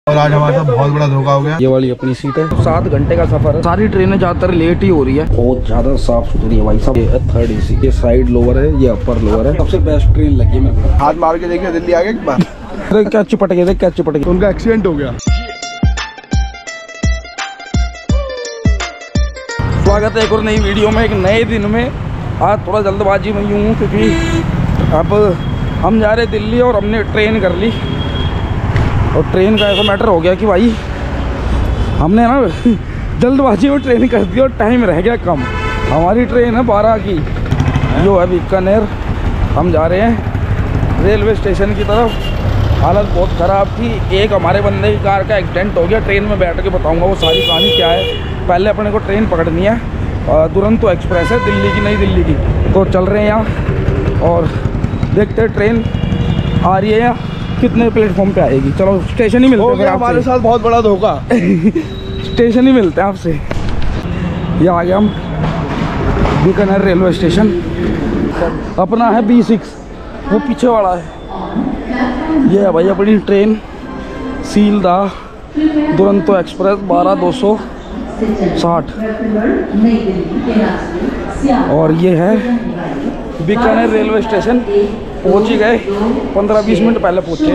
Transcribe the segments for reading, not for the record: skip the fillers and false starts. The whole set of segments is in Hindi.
और आज हमारे साथ बहुत बड़ा धोखा हो गया। ये वाली अपनी सीट है। 7 घंटे का सफर है। सारी ट्रेनें ज्यादातर लेट ही हो रही है। बहुत ज्यादा साफ सुथरी है भाई साहब। ये 3rd AC, ये साइड लोअर है, ये अपर लोअर है। सबसे बेस्ट ट्रेन लगी है मेरे को। हाथ मार के देखिए दिल्ली आ गए एक बार। क्या चिपट गए, क्या चिपट गए। उनका एक्सीडेंट हो गया। स्वागत है एक और नई वीडियो में, एक नए दिन में। आज थोड़ा जल्दबाजी में यूँ हूँ क्योंकि अब हम जा रहे दिल्ली और हमने ट्रेन कर ली। और ट्रेन का ऐसा मैटर हो गया कि भाई हमने ना जल्दबाजी में ट्रेन कर दी और टाइम रह गया कम। हमारी ट्रेन है 12 की, जो है बीकानेर। हम जा रहे हैं रेलवे स्टेशन की तरफ। हालत बहुत ख़राब थी। एक हमारे बंदे की कार का एक्सीडेंट हो गया। ट्रेन में बैठ के बताऊंगा वो सारी कहानी क्या है। पहले अपने को ट्रेन पकड़नी है, दुरंतो एक्सप्रेस है दिल्ली की, नई दिल्ली की। तो चल रहे हैं यहाँ और देखते हैं ट्रेन आ रही है या कितने प्लेटफॉर्म पे आएगी। चलो स्टेशन ही मिलते हैं। हमारे साथ बहुत बड़ा धोखा। स्टेशन ही मिलते हैं आपसे। ये आ गया हम बीकानेर रेलवे स्टेशन। अपना है B6, वो पीछे वाला है। ये है भाई अपनी ट्रेन सीलदा दुरंतो एक्सप्रेस 12/260। और ये है बीकानेर रेलवे स्टेशन। पहुँच ही गए, 15-20 मिनट पहले पहुँचे।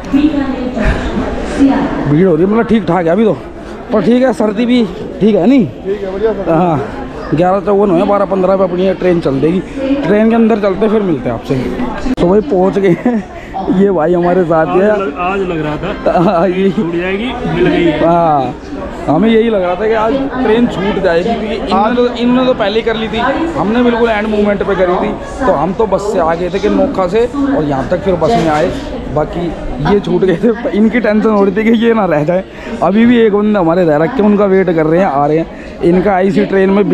भीड़ हो रही है, मतलब ठीक ठाक है अभी तो, पर ठीक है। सर्दी भी ठीक है नहीं, ठीक है, बढ़िया। हाँ 11:54 हुए, 12:15 पे अपनी ट्रेन चल देगी। ट्रेन के अंदर चलते फिर मिलते हैं आपसे। तो भाई पहुँच गए हैं। ये भाई हमारे साथ है। आज लग रहा था ये छूट जाएगी, मिल गई। हाँ हमें यही लग रहा था कि आज ट्रेन छूट जाएगी क्योंकि इन्होंने तो पहले कर ली थी। हमने बिल्कुल एंड मोमेंट पे करी थी। तो हम तो बस से आ गए थे कि नोखा से, और यहाँ तक फिर बस में आए। बाकी ये छूट गए थे। इनकी टेंशन हो रही थी कि ये ना रह जाए। अभी भी एक बंदे हमारे रह रखे, उनका वेट कर रहे हैं, आ रहे हैं। इनका IC ट्रेन में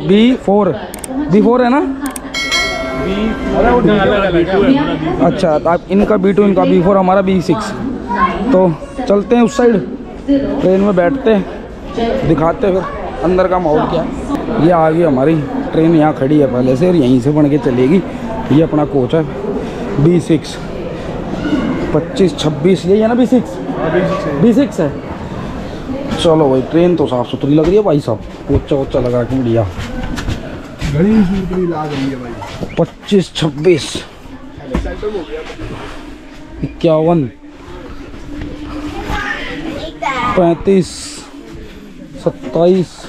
B4 है ना। अच्छा, आप इनका B2, इनका B4, हमारा B6। तो चलते हैं उस साइड, ट्रेन में बैठते हैं, दिखाते हैं फिर अंदर का माहौल क्या है। ये आ गई हमारी ट्रेन, यहाँ खड़ी है पहले से और यहीं से बन के चलेगी। ये अपना कोच है B6 25-26, यही है ना B6 है। चलो भाई, ट्रेन तो साफ़ सुथरी लग रही है भाई साहब। पोचा लगा के बढ़िया। 25-26 51 35 27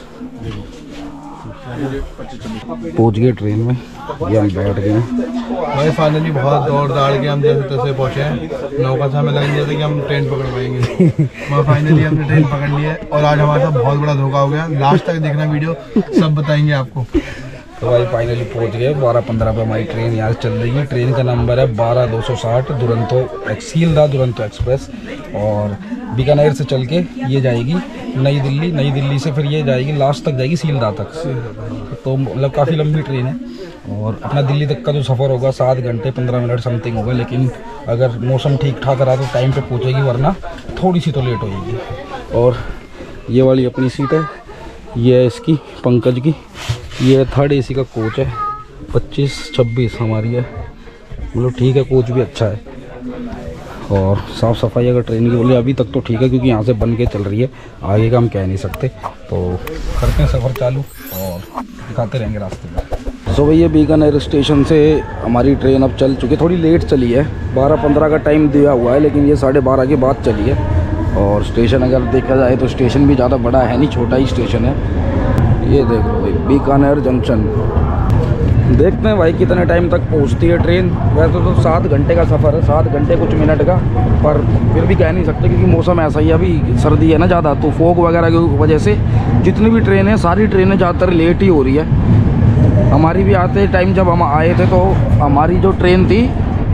पहुँच गए ट्रेन में। ये हम बैठ गए भाई फाइनली बहुत दौड़ दाड़ के हम जैसे तैसे पहुँचे हैं। नौका से हमें लग नहीं था कि हम ट्रेन पकड़ पाएंगे। फाइनली हमने ट्रेन पकड़ ली है और आज हमारे साथ बहुत बड़ा धोखा हो गया। लास्ट तक देखना वीडियो, सब बताएंगे आपको। तो भाई फाइनली पहुंच गए। 12:15 पे हमारी ट्रेन यहाँ से चल रही है। ट्रेन का नंबर है 12/260 सीलदा दुरंतो एक्सप्रेस। और बीकानेर से चल के ये जाएगी नई दिल्ली। नई दिल्ली से फिर ये जाएगी लास्ट तक, जाएगी सीलदा तक। तो मतलब काफ़ी लंबी ट्रेन है। और अपना दिल्ली तक का जो सफ़र होगा 7 घंटे 15 मिनट समथिंग होगा। लेकिन अगर मौसम ठीक ठाक रहा तो टाइम पे पहुँचेगी, वरना थोड़ी सी तो लेट हो जाएगी। और ये वाली अपनी सीट है, ये है इसकी पंकज की। ये 3rd AC का कोच है। 25-26 हमारी है, मतलब ठीक है। कोच भी अच्छा है और साफ़ सफाई अगर ट्रेन की बोले अभी तक तो ठीक है, क्योंकि यहाँ से बन के चल रही है। आगे का हम कह नहीं सकते। तो करते हैं सफ़र चालू और दिखाते रहेंगे रास्ते में। सो भैया बीकानेर स्टेशन से हमारी ट्रेन अब चल चुकी है। थोड़ी लेट चली है, 12:15 का टाइम दिया हुआ है, लेकिन ये 12:30 के बाद चली है। और स्टेशन अगर देखा जाए तो स्टेशन भी ज़्यादा बड़ा है नहीं, छोटा ही स्टेशन है। ये देख लो भाई, बीकानेर जंक्शन। देखते हैं भाई कितने टाइम तक पहुंचती है ट्रेन। वैसे तो 7 घंटे का सफ़र है, 7 घंटे कुछ मिनट का, पर फिर भी कह नहीं सकते क्योंकि मौसम ऐसा ही है। अभी सर्दी है ना ज़्यादा, तो फॉग वगैरह की वजह से जितनी भी ट्रेनें हैं, सारी ट्रेनें ज़्यादातर लेट ही हो रही है। हमारी भी आते टाइम जब हम आए थे तो हमारी जो ट्रेन थी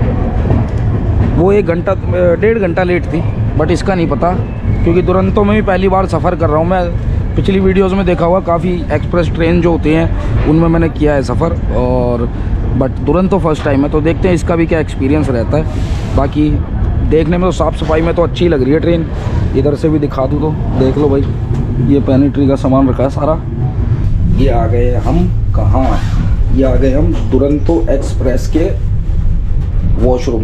वो 1-1.5 घंटा लेट थी। बट इसका नहीं पता क्योंकि दुरंतो में भी पहली बार सफ़र कर रहा हूँ मैं। पिछली वीडियोस में देखा हुआ काफ़ी एक्सप्रेस ट्रेन जो होती हैं उनमें मैंने किया है सफ़र, और बट दुरंतो फर्स्ट टाइम है। तो देखते हैं इसका भी क्या एक्सपीरियंस रहता है। बाकी देखने में तो साफ़ सफाई में तो अच्छी लग रही है ट्रेन। इधर से भी दिखा दूँ तो देख लो भाई, ये पैनिट्री का सामान रखा है सारा। ये आ गए हम कहाँ, ये आ गए हम दुरंतो एक्सप्रेस के वॉशरूम में।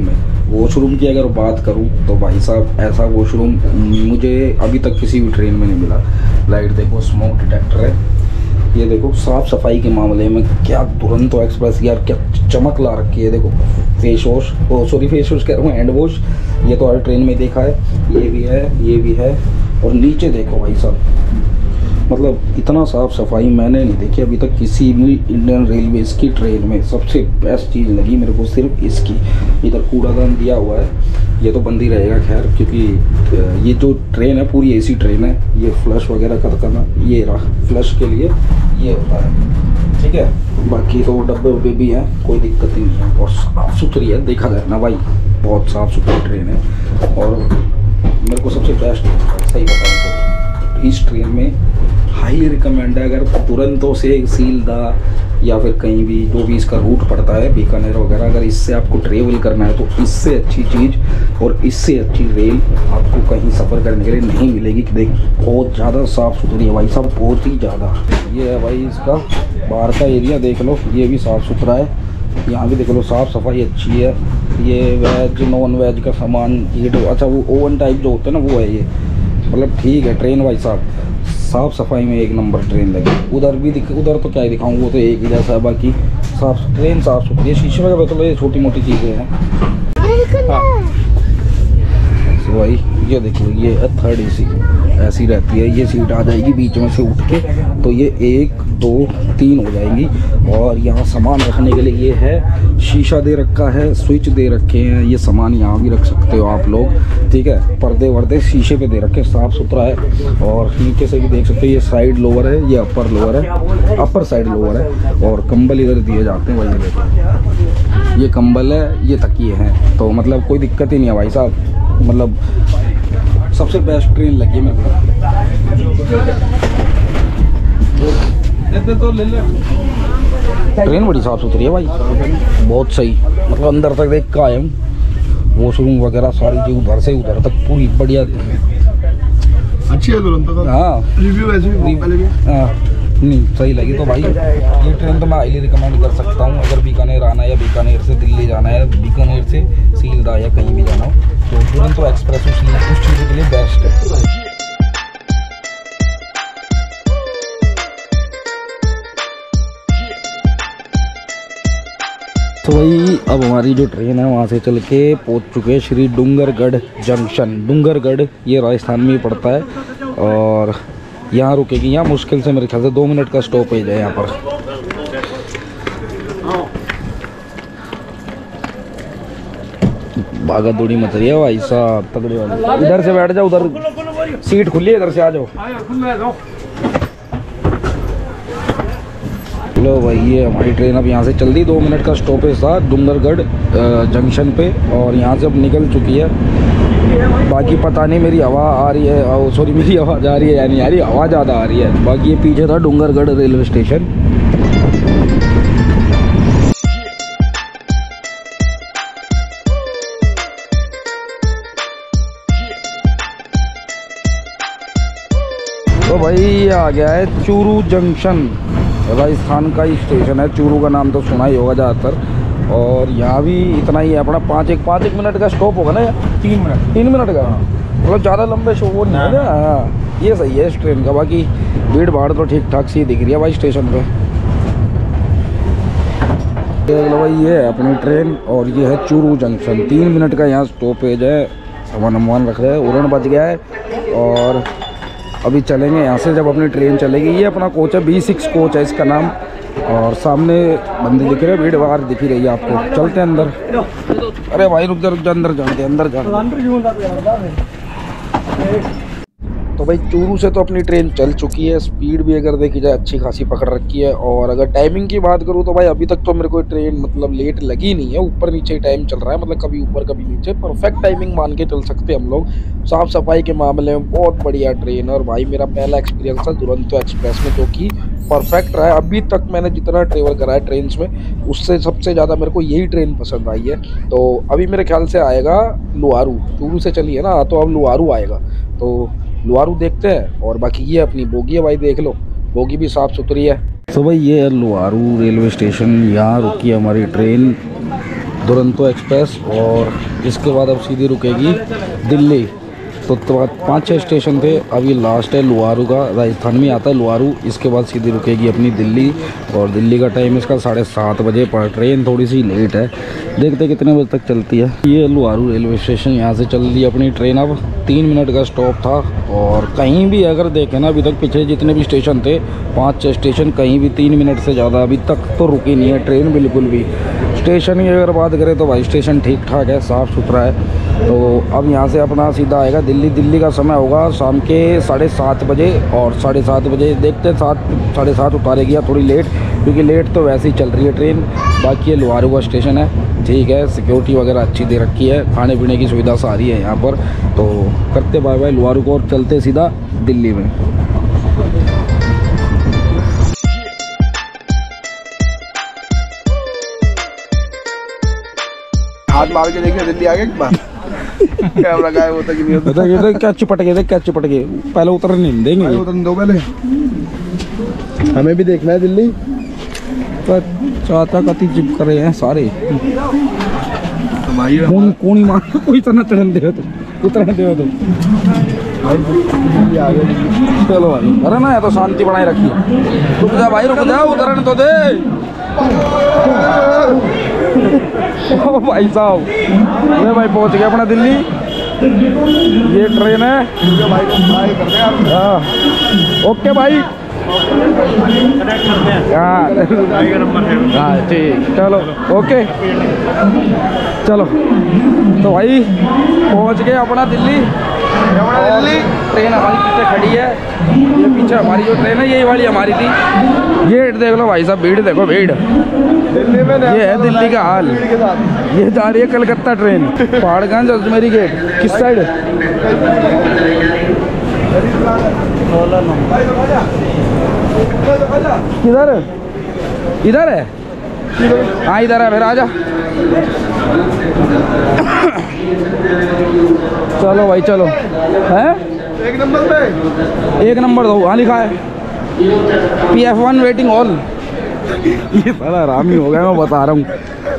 वॉशरूम की अगर बात करूं तो भाई साहब ऐसा वॉशरूम मुझे अभी तक किसी भी ट्रेन में नहीं मिला। लाइट देखो, स्मोक डिटेक्टर है, ये देखो साफ़ सफाई के मामले में क्या दुरंतो एक्सप्रेस यार क्या चमक ला रखी है। देखो फेस वॉश, फेस वॉश कह रहा हूँ, हैंड वॉश, ये तो हर ट्रेन में देखा है, ये भी है, ये भी है। और नीचे देखो भाई साहब, मतलब इतना साफ़ सफाई मैंने नहीं देखी अभी तक किसी भी इंडियन रेलवेज की ट्रेन में। सबसे बेस्ट चीज़ लगी मेरे को सिर्फ इसकी, इधर कूड़ादान दिया हुआ है, ये तो बंद ही रहेगा खैर, क्योंकि ये जो ट्रेन है पूरी एसी ट्रेन है। ये फ्लश वगैरह करना, ये रहा फ्लश के लिए ये होता है, ठीक है। बाकी तो डब्बे वब्बे भी हैं, कोई दिक्कत ही नहीं है, और साफ़ सुथरी है, देखा जाए ना भाई, बहुत साफ़ सुथरी ट्रेन है। और मेरे को सबसे बेस्ट सही बताऊँ तो इस ट्रेन में हाईली रिकमेंड है, अगर तुरंतों से सीलदा या फिर कहीं भी जो भी इसका रूट पड़ता है बीकानेर वगैरह, अगर इससे आपको ट्रेवल करना है तो इससे अच्छी चीज़ और इससे अच्छी रेल आपको कहीं सफ़र करने के लिए नहीं मिलेगी। देख बहुत ज़्यादा साफ़ सुथरी है भाई साहब, बहुत ही ज़्यादा। ये है भाई इसका बाहर का एरिया, देख लो, ये भी साफ़ सुथरा है, यहाँ भी देख लो साफ़ सफाई अच्छी है। ये वेज नॉन वेज का सामान, ये तो अच्छा वो ओवन टाइप जो होता है ना वो है ये, मतलब ठीक है। ट्रेन भाई साहब साफ़ सफाई में एक नंबर ट्रेन लगी। उधर भी उधर तो क्या ही दिखाऊँ, वो तो एक ही जैसा है, बाकी ट्रेन साफ़ सुथरी है। शीशे वगैरह तो ये छोटी मोटी चीज़ें हैं। हाँ तो भाई ये देखो, ये थर्ड एसी ऐसी रहती है, ये सीट आ जाएगी बीच में से उठ के, तो ये 1 2 3 हो जाएंगी। और यहाँ सामान रखने के लिए ये है, शीशा दे रखा है, स्विच दे रखे हैं, ये सामान यहाँ भी रख सकते हो आप लोग, ठीक है। पर्दे वर्दे शीशे पे दे रखे, साफ़ सुथरा है। और नीचे से भी देख सकते हो, ये साइड लोअर है, ये अपर लोअर है, अपर साइड लोअर है। और कंबल इधर दिए जाते हैं भाई, ये देखो, ये कंबल है, ये तकिए हैं, तो मतलब कोई दिक्कत ही नहीं है भाई साहब। मतलब सबसे बेस्ट ट्रेन लगी मेरे को। ट्रेन बड़ी साफ़ सुथरी है भाई, बहुत सही, मतलब अंदर तक देख कायम, वॉशरूम वगैरह सारी चीज़ उधर से उधर तक पूरी बढ़िया अच्छी है तुरंत। हाँ रिव्यू ऐसे भी पहले भी हाँ नहीं सही लगी। तो भाई ये ट्रेन तो मैं हाईली रिकमेंड कर सकता हूँ, अगर बीकानेर आना है या बीकानेर से दिल्ली जाना है, बीकानेर से सीलदा या कहीं भी जाना हो तो दुरंतो एक्सप्रेस उस चीज़ के लिए बेस्ट है। तो भाई अब हमारी जो ट्रेन है वहाँ से चल के पहुँच चुके हैं श्री डूंगरगढ़ जंक्शन। डूंगरगढ़ ये राजस्थान में ही पड़ता है, और यहाँ रुकेगी। यहाँ मुश्किल से मेरे ख्याल से 2 मिनट का स्टॉपेज है यहाँ पर। भागा दौड़ी मच रही है भाई साहब, तगड़े वाली। इधर से बैठ जाओ, उधर सीट खुली है, इधर से आ जाओ। लो भाई ये हमारी ट्रेन अब यहाँ से चल दी, 2 मिनट का स्टॉपेज था डूंगरगढ़ जंक्शन पे, और यहाँ से अब निकल चुकी है। बाकी पता नहीं मेरी हवा आ रही है, सॉरी मेरी आवाज़ आ रही है या नहीं आ रही, हवा ज़्यादा आ रही है। बाकी ये पीछे था डूंगरगढ़ रेलवे स्टेशन। तो भाई ये आ गया है चूरू जंक्शन, राजस्थान का ही स्टेशन है। चूरू का नाम तो सुना ही होगा ज़्यादातर, और यहाँ भी इतना ही है अपना 5-1 मिनट का स्टॉप होगा ना, 3 मिनट का, मतलब ज़्यादा लंबे शो वो नहीं है ना। हाँ ये सही है इस ट्रेन का। बाकी भीड़ भाड़ तो ठीक ठाक सी दिख रही है भाई स्टेशन पे। भाई ये है अपनी ट्रेन, और ये है चूरू जंक्शन। 3 मिनट का यहाँ स्टॉपेज है, सामान रख रहे हैं, उड़न बच गया है, और अभी चलेंगे यहाँ से जब अपनी ट्रेन चलेगी। ये अपना कोच है, B6 कोच है इसका नाम, और सामने बंदे दिख रहे हैं, भीड़ बाहर दिख ही रही है आपको। चलते हैं अंदर। अरे भाई रुक जा अंदर जाते हैं, अंदर जाते। तो भाई चूरू से तो अपनी ट्रेन चल चुकी है। स्पीड भी अगर देखी जाए अच्छी खासी पकड़ रखी है। और अगर टाइमिंग की बात करूँ तो भाई अभी तक तो मेरे को ट्रेन मतलब लेट लगी नहीं है, ऊपर नीचे ही टाइम चल रहा है, मतलब कभी ऊपर कभी नीचे, परफेक्ट टाइमिंग मान के चल सकते हैं हम लोग। साफ़ सफाई के मामले में बहुत बढ़िया ट्रेन। और भाई मेरा पहला एक्सपीरियंस था दुरंतो एक्सप्रेस में, जो कि परफेक्ट रहा है। अभी तक मैंने जितना ट्रेवल करा है ट्रेन में, उससे सबसे ज़्यादा मेरे को यही ट्रेन पसंद आई है। तो अभी मेरे ख्याल से आएगा लुआरू, चूरू से चली है ना, तो अब लुआरू आएगा, तो लुआरू देखते हैं। और बाकी ये अपनी बोगी है भाई, देख लो बोगी भी साफ़ सुथरी है। तो भाई ये है लुआरू रेलवे स्टेशन, यहाँ रुकी है हमारी ट्रेन। दुरंतो एक्सप्रेस। और इसके बाद अब सीधी रुकेगी दिल्ली। तो 5-6 स्टेशन थे, अभी लास्ट है लुआरू का, राजस्थान में आता है लुआरू। इसके बाद सीधी रुकेगी अपनी दिल्ली। और दिल्ली का टाइम इसका 7:30 बजे पर ट्रेन थोड़ी सी लेट है, देखते कितने बजे तक चलती है। ये लुआरू रेलवे स्टेशन, यहाँ से चल रही है अपनी ट्रेन। अब 3 मिनट का स्टॉप था। और कहीं भी अगर देखें ना, अभी तक पिछले जितने भी स्टेशन थे 5-6 स्टेशन, कहीं भी 3 मिनट से ज़्यादा अभी तक तो रुकी नहीं है ट्रेन बिल्कुल भी। स्टेशन की अगर बात करें तो भाई स्टेशन ठीक ठाक है, साफ़ सुथरा है। तो अब यहाँ से अपना सीधा आएगा दिल्ली। दिल्ली का समय होगा शाम के 7:30 बजे। और 7:30 बजे देखते 7-7:30 उतारेगी, या थोड़ी लेट, क्योंकि लेट तो वैसे ही चल रही है ट्रेन। बाकी ये लुआरू का स्टेशन है, ठीक है, सिक्योरिटी वगैरह अच्छी दे रखी है, खाने पीने की सुविधा सारी है यहाँ पर। तो करते बाय बाय लुआरू को और चलते सीधा दिल्ली में। हाथ मार के देखिए दिल्ली आगे एक बार। कैमरा गायब होता कि नहीं होता। ये क्या चिपट गए, क्या चिपट गए, पहले उतर नहीं देंगे, उतरने दो पहले, हमें भी देखना है दिल्ली। पर चाहता कति चिप कर रहे हैं सारे। भाई कौन ही मार कोई तरह चढ़न दे तो उतरने दे तो। चलो भाई, अरे ना, तो शांति बनाए रखिए। रुक जा भाई, रुक जा, उतरने तो दे। ओ भाई साहब, ये भाई पहुंच गया अपना दिल्ली। ये ट्रेन है। हाँ ओके भाई, हाँ ठीक, चलो ओके, चलो। तो भाई पहुंच गए अपना दिल्ली। ट्रेन हमारी पीछे खड़ी है, ये पीछे हमारी जो ट्रेन है यही वाली हमारी थी। ये देख लो भाई साहब, भीड़ देखो, भीड़। दिल्ली में ये है दिल्ली का हाल। ये जा रही है कलकत्ता ट्रेन, पहाड़गंज अजमेरी गेट। किस साइड? किधर? इधर है? हाँ इधर है, फिर आजा। चलो भाई चलो। है 1 नंबर पे, 1 नंबर दो, वहाँ लिखा है PF1 वेटिंग ऑल। ये सारा आराम ही हो गया, मैं बता रहा हूँ।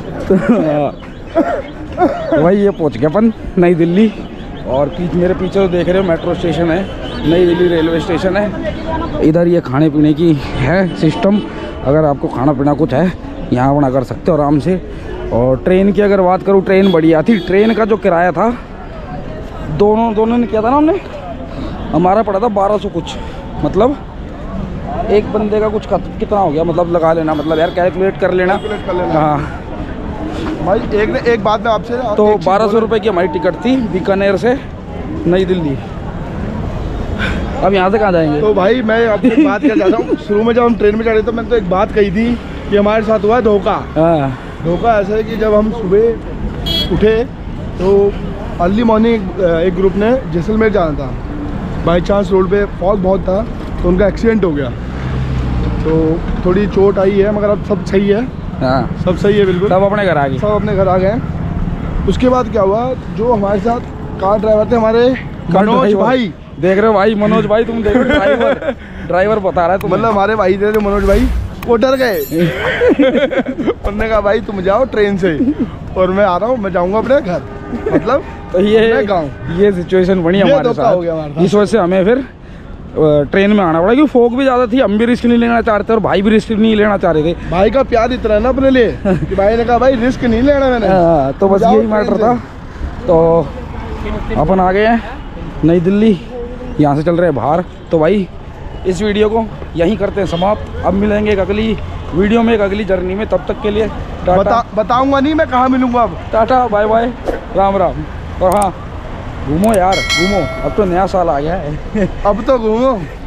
तो भाई ये पहुँच गया अपन नई दिल्ली। और मेरे पीछे तो देख रहे हो मेट्रो स्टेशन है, नई दिल्ली रेलवे स्टेशन है। इधर ये खाने पीने की है सिस्टम, अगर आपको खाना पीना कुछ है यहाँ अपना कर सकते हो आराम से। और ट्रेन की अगर बात करूँ, ट्रेन बढ़िया थी। ट्रेन का जो किराया था, दोनों ने किया था ना हमने, हमारा पड़ा था 1200 कुछ, मतलब एक बंदे का कुछ कितना हो गया, मतलब लगा लेना, मतलब यार कैलकुलेट कर लेना। हाँ भाई एक बात मैं आपसे, तो 1200 रुपये की हमारी टिकट थी बीकानेर से नई दिल्ली। अब यहाँ से कहाँ जाएंगे? तो भाई मैं आपसे एक बात कहना चाहता हूँ। शुरू में जब हम ट्रेन में चढ़े तो मैंने तो एक बात कही थी कि हमारे साथ हुआ है धोखा। हाँ धोखा ऐसा है कि जब हम सुबह उठे तो अर्ली मॉर्निंग एक ग्रुप ने जैसलमेर जाना था, बाई चांस रोड पे फॉग बहुत था तो उनका एक्सीडेंट हो गया। तो थोड़ी चोट आई है, मगर अब सब सही है। हाँ सब सही है बिल्कुल, सब अपने घर आ गए। सब अपने घर आ गए। उसके बाद क्या हुआ, जो हमारे साथ कार ड्राइवर थे हमारे मनोज भाई, देख रहे हो भाई, मनोज भाई तुम देख रहे हो, ड्राइवर बता रहा है तुम्हें। मतलब हमारे भाई थे मनोज भाई, वो डर गए। उन्होंने कहा भाई तुम जाओ ट्रेन से और मैं आ रहा हूँ, मैं जाऊँगा अपने घर, मतलब तो ये सिचुएशन बनी हमारे साथ। इस वजह से हमें फिर ट्रेन में आना पड़ा, क्योंकि फोक भी ज़्यादा थी, हम भी रिस्क नहीं लेना चाहते और भाई भी रिस्क नहीं लेना चाह रहे थे। भाई का प्यार इतना है ना अपने लिए कि भाई ने कहा भाई रिस्क नहीं लेना मैंने। तो बस यही मैटर था। तो अपन आ गए हैं नई दिल्ली, यहाँ से चल रहे हैं बाहर। तो भाई इस वीडियो को यहीं करते हैं समाप्त। अब मिलेंगे एक अगली वीडियो में, एक अगली जर्नी में। तब तक के लिए टाटा। बताऊंगा नहीं मैं कहाँ मिलूंगा अब। Tata bye bye, Ram Ram. और हाँ, घूमो यार, घूमो, अब तो नया साल आ गया है। अब तो घूमो।